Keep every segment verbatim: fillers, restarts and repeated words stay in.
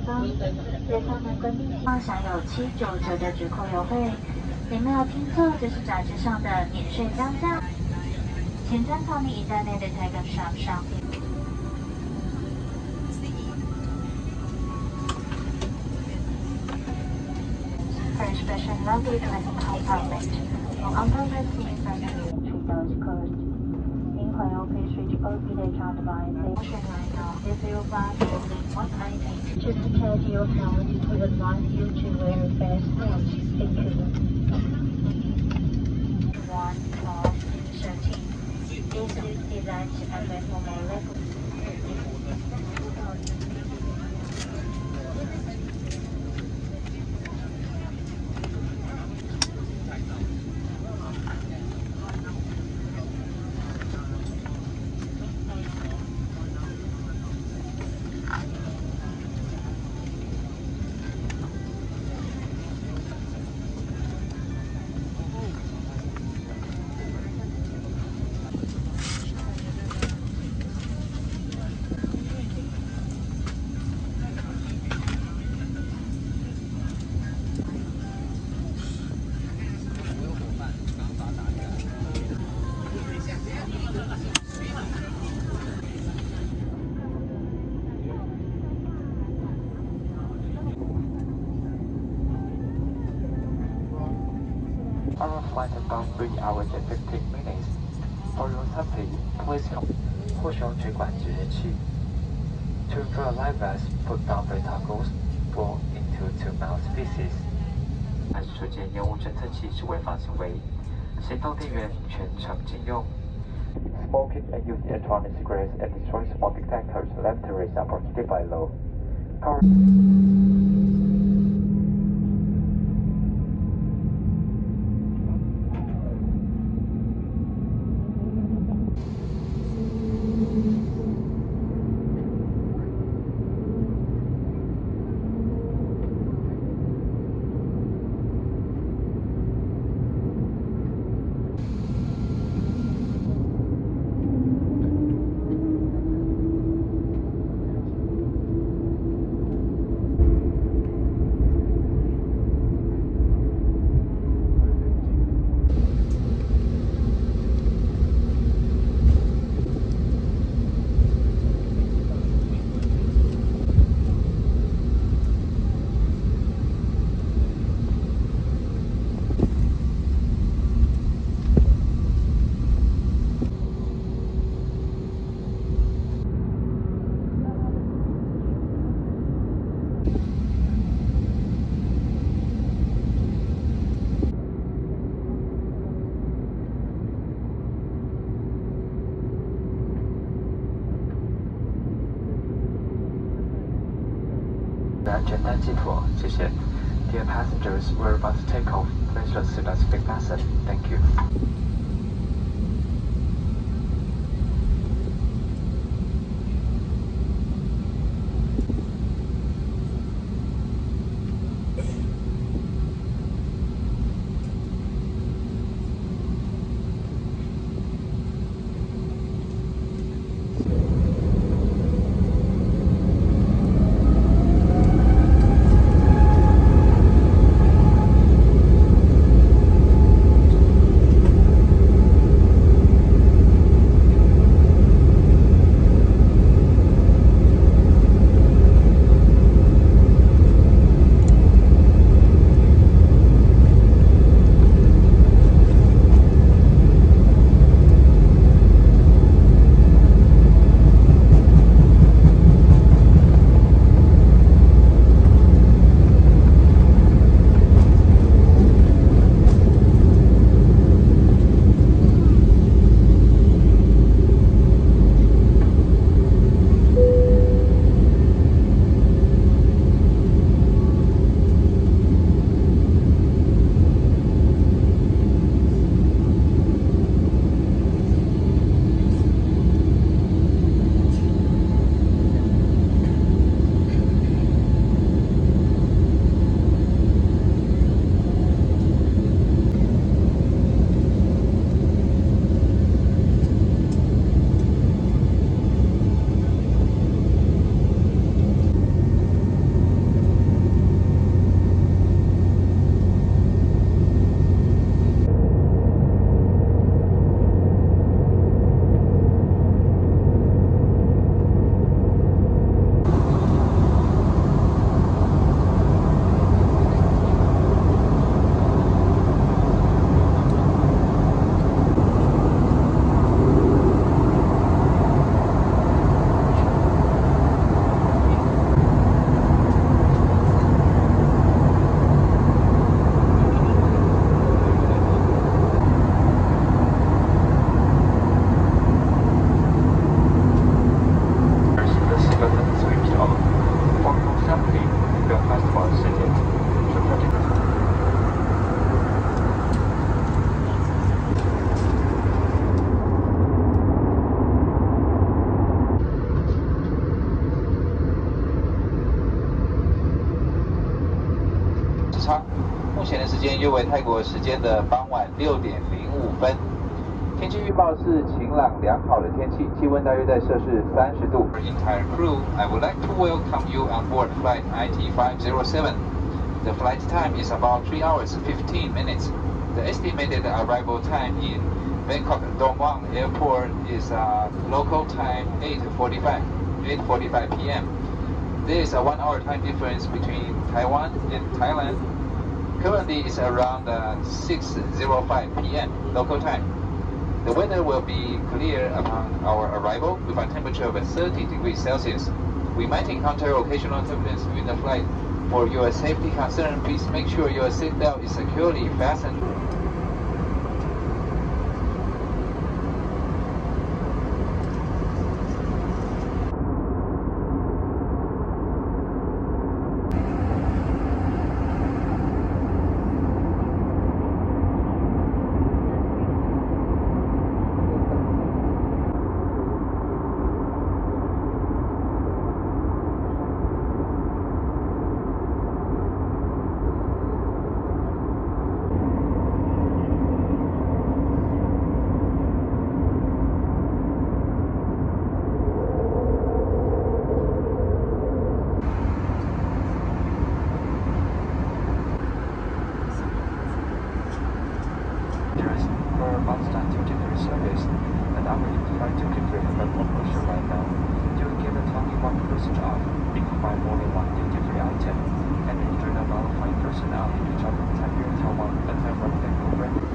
方，在舱门关闭前享有七九折的折扣优惠。你没有听错，这是杂志上的免税当价。请参考你一袋内的 Tiger Shop 商品。For a special luggage and compartment, for umbrella seating from the entry door is closed. Meanwhile, please reach O B H on device station right now. If you fly only one item, to protect your health, we advise you to wear a face mask. Thank you. one, twelve, thirteen. This is designed to prevent more level. Our flight is about three hours and fifteen minutes. For your safety, please push on 水管制热器. To ensure live vest, put down the toggles, blow into two mouth pieces. 按手间烟雾侦测器是违法行为，行动电源全程禁用。Smoking and using electronic cigarettes and destroying smoke detectors laboratories are prohibited by law. Dear passengers, we're about to take off. Please let the seatbelts be fastened. Thank you. 差。目前的时间约为泰国时间的傍晚六点零五分。天气预报是晴朗良好的天气，气温大约在摄氏三十度。Entire crew, I would like to welcome you on board flight I T five oh seven. The flight time is about three hours fifteen minutes. The estimated arrival time in Bangkok Mueang Airport is uh, local time eight forty-five p m There is a one-hour time difference between Taiwan and Thailand. Currently, it's around uh, six oh five p m local time. The weather will be clear upon our arrival with a temperature of thirty degrees Celsius. We might encounter occasional turbulence during the flight. For your safety concern, please make sure your seatbelt is securely fastened. Constant duty-free service, and our in-flight duty-free have a promotion right now. You will get a twenty-one percent off if you buy more than one duty-free item, and enjoy about five percent off if you travel to Tiger Air Taiwan and Taiwan Bangkok.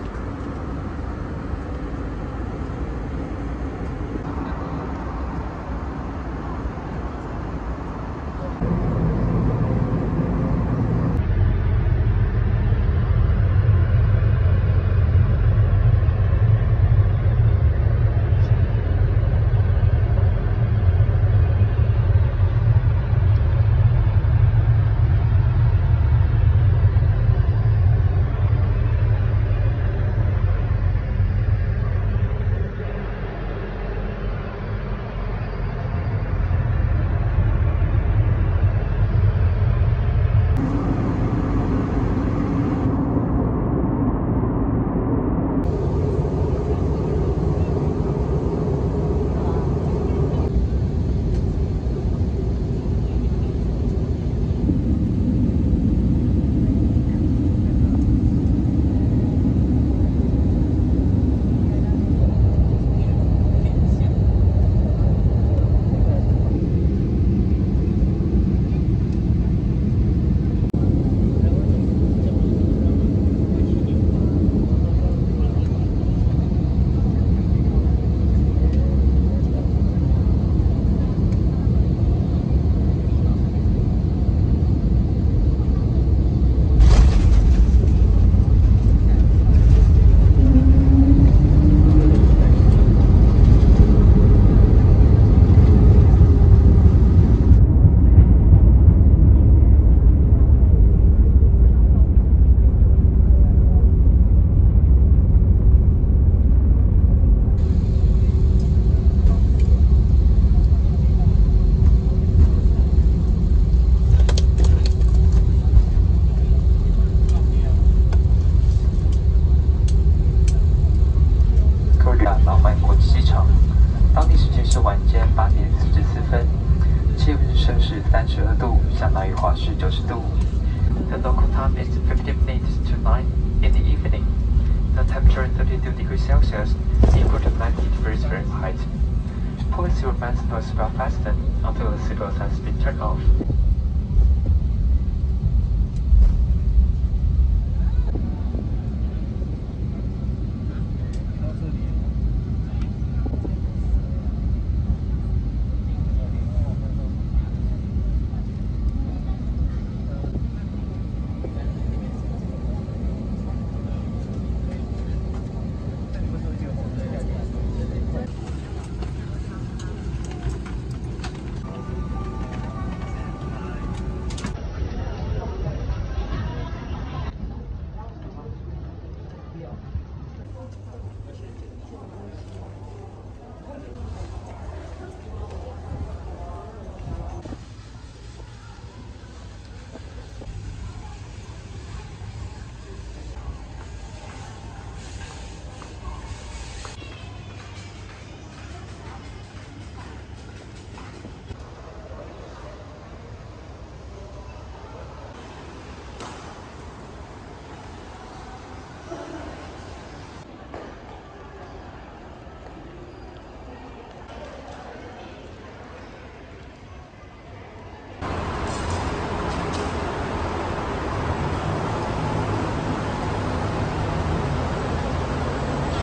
The local time is fifteen minutes to nine in the evening. The temperature thirty-two degrees Celsius, equal to ninety degrees Fahrenheit. Police your mask must be fastened until the seatbelt has been turned off.